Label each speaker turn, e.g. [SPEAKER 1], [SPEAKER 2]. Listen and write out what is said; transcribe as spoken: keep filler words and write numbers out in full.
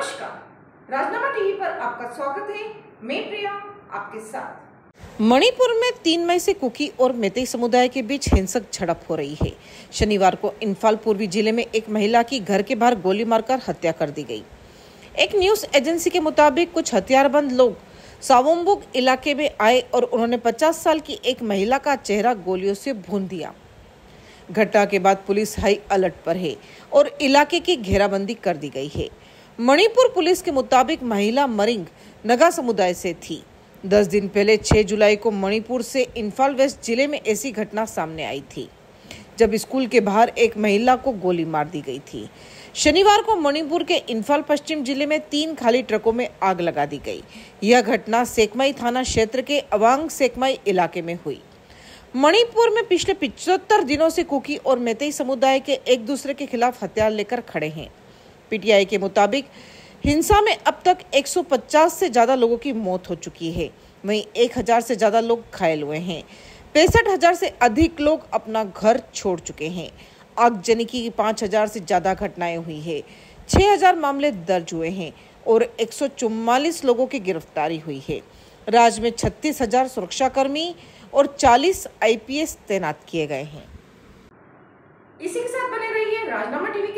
[SPEAKER 1] नमस्कार, राजनामा टीवी पर आपका स्वागत है। मैं प्रिया आपके साथ।
[SPEAKER 2] मणिपुर में तीन मई से कुकी और मेतई समुदाय के बीच हिंसक झड़प हो रही है। शनिवार को इम्फाल पूर्वी जिले में एक महिला की घर के बाहर गोली मारकर हत्या कर दी गई। एक न्यूज एजेंसी के मुताबिक कुछ हथियारबंद लोग सावोम्बुक इलाके में आए और उन्होंने पचास साल की एक महिला का चेहरा गोलियों से भून दिया। घटना के बाद पुलिस हाई अलर्ट पर है और इलाके की घेराबंदी कर दी गई है। मणिपुर पुलिस के मुताबिक महिला मरिंग नगा समुदाय से थी। दस दिन पहले छह जुलाई को मणिपुर से इम्फाल वेस्ट जिले में ऐसी घटना सामने आई थी, जब स्कूल के बाहर एक महिला को गोली मार दी गई थी। शनिवार को मणिपुर के इम्फाल पश्चिम जिले में तीन खाली ट्रकों में आग लगा दी गई। यह घटना सेकमाई थाना क्षेत्र के अवांग सेकमाई इलाके में हुई। मणिपुर में पिछले पिछहत्तर दिनों से कुकी और मेतई समुदाय के एक दूसरे के खिलाफ हथियार लेकर खड़े हैं। पीटीआई के मुताबिक हिंसा में अब तक एक सौ पचास से ज्यादा लोगों की मौत हो चुकी है, वहीं एक हज़ार से ज्यादा लोग घायल हुए हैं। पैंसठ हजार से अधिक लोग अपना घर छोड़ चुके हैं। आगजनी की पाँच हजार से ज्यादा घटनाएं हुई है। छह हजार मामले दर्ज हुए हैं और एक सौ चौवालीस लोगों की गिरफ्तारी हुई है। राज्य में छत्तीस हजार सुरक्षाकर्मी और चालीस आईपीएस तैनात किए गए हैं।
[SPEAKER 1] इसी के साथ बने रहिए राजनामा टीवी।